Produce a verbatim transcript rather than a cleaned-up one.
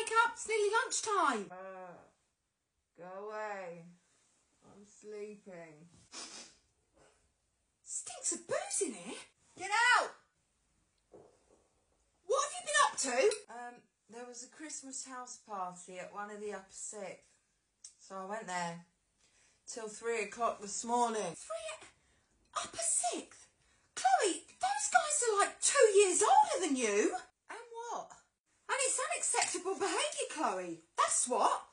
wake up, it's nearly lunchtime. Uh, go away. I'm sleeping. Stinks of booze in here. Get out! What have you been up to? Um, there was a Christmas house party at one of the upper sixth. So I went there till three o'clock this morning. Three... Upper sixth? Chloe, those guys are like two years older than you. And what? And it's unacceptable behaviour, Chloe. That's what.